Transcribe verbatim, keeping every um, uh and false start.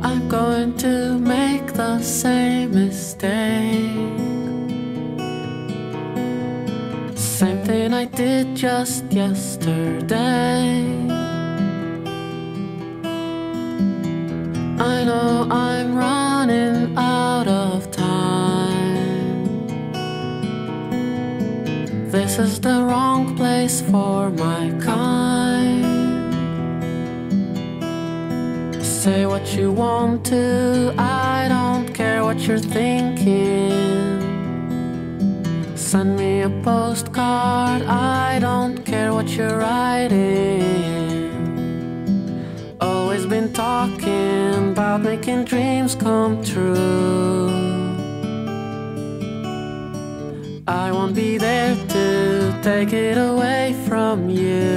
I'm going to make the same mistake. Same thing I did just yesterday. I know I'm running out of time. This is the wrong place for my kind. Say what you want to, I don't care what you're thinking. Send me a postcard, I don't care what you're writing. Always been talking about making dreams come true. I won't be there to take it away from you.